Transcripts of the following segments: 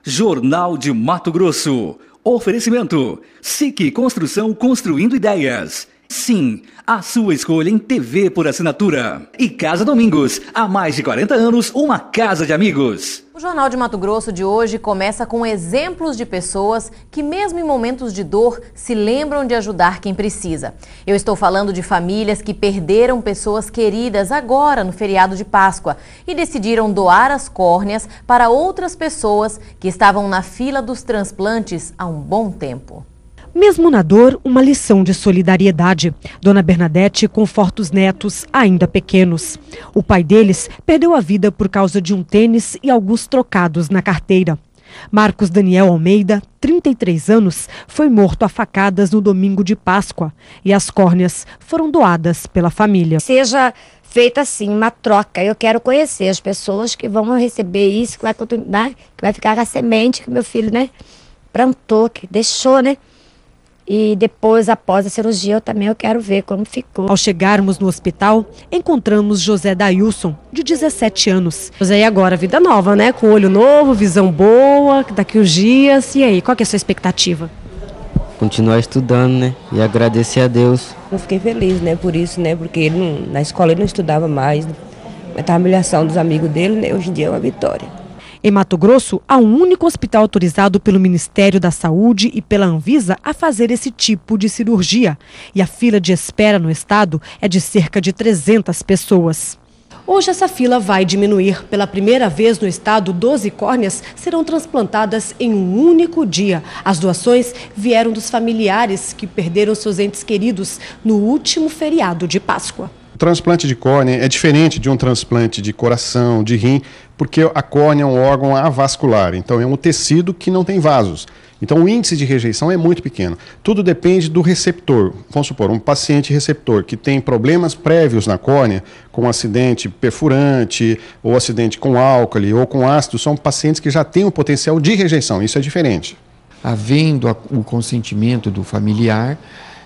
Jornal de Mato Grosso. Oferecimento: SIC Construção, construindo ideias. Sim, a sua escolha em TV por assinatura. E Casa Domingos, há mais de 40 anos, uma casa de amigos. O Jornal de Mato Grosso de hoje começa com exemplos de pessoas que, mesmo em momentos de dor, se lembram de ajudar quem precisa. Eu estou falando de famílias que perderam pessoas queridas agora no feriado de Páscoa e decidiram doar as córneas para outras pessoas que estavam na fila dos transplantes há um bom tempo. Mesmo na dor, uma lição de solidariedade. Dona Bernadette conforta os netos, ainda pequenos. O pai deles perdeu a vida por causa de um tênis e alguns trocados na carteira. Marcos Daniel Almeida, 33 anos, foi morto a facadas no domingo de Páscoa e as córneas foram doadas pela família. Seja feita assim uma troca. Eu quero conhecer as pessoas que vão receber isso, que vai continuar, que vai ficar com a semente que meu filho, plantou, que deixou, E depois, após a cirurgia, eu quero ver como ficou. Ao chegarmos no hospital, encontramos José Dailson, de 17 anos. José, e agora, vida nova, com olho novo, visão boa, daqui uns dias. E aí, qual que é a sua expectativa? Continuar estudando, e agradecer a Deus. Eu fiquei feliz, por isso, porque ele na escola ele não estudava mais. Mas a humilhação dos amigos dele, hoje em dia é uma vitória. Em Mato Grosso, há um único hospital autorizado pelo Ministério da Saúde e pela Anvisa a fazer esse tipo de cirurgia. E a fila de espera no estado é de cerca de 300 pessoas. Hoje essa fila vai diminuir. Pela primeira vez no estado, 12 córneas serão transplantadas em um único dia. As doações vieram dos familiares que perderam seus entes queridos no último feriado de Páscoa. O transplante de córnea é diferente de um transplante de coração, de rim, porque a córnea é um órgão avascular, então é um tecido que não tem vasos. Então o índice de rejeição é muito pequeno. Tudo depende do receptor. Vamos supor, um paciente receptor que tem problemas prévios na córnea, com acidente perfurante, ou acidente com álcali, ou com ácido, são pacientes que já têm um potencial de rejeição, isso é diferente. Havendo o consentimento do familiar,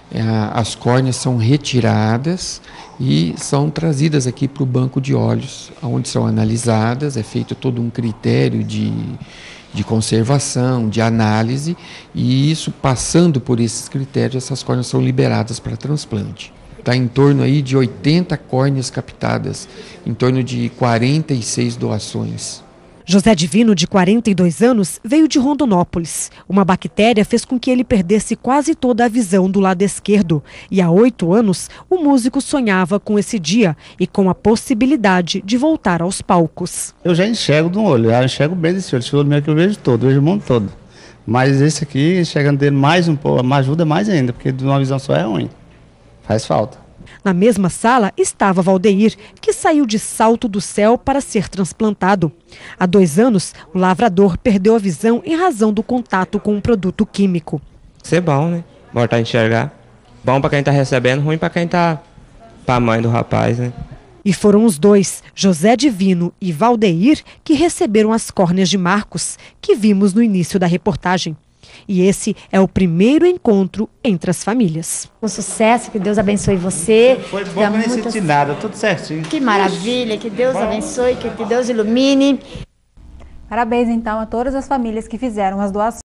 as córneas são retiradas e são trazidas aqui para o banco de olhos, onde são analisadas, é feito todo um critério de conservação, de análise, e isso, passando por esses critérios, essas córneas são liberadas para transplante. Está em torno aí de 80 córneas captadas, em torno de 46 doações. José Divino, de 42 anos, veio de Rondonópolis. Uma bactéria fez com que ele perdesse quase toda a visão do lado esquerdo. E há 8 anos, o músico sonhava com esse dia e com a possibilidade de voltar aos palcos. Eu já enxergo de um olho, eu enxergo bem desse olho. Esse olho meu que eu vejo todo, eu vejo o mundo todo. Mas esse aqui, enxergando dele mais um pouco, me ajuda mais ainda, porque de uma visão só é ruim. Faz falta. Na mesma sala estava Valdeir, que saiu de Salto do Céu para ser transplantado. Há 2 anos, o lavrador perdeu a visão em razão do contato com um produto químico. Isso é bom, Voltar a enxergar. Bom para quem está recebendo, ruim para quem está, para a mãe do rapaz, E foram os dois, José Divino e Valdeir, que receberam as córneas de Marcos, que vimos no início da reportagem. E esse é o primeiro encontro entre as famílias. Um sucesso, que Deus abençoe você. Foi bom, não senti nada, tudo certinho. Que maravilha, que Deus abençoe, que Deus ilumine. Parabéns então a todas as famílias que fizeram as doações.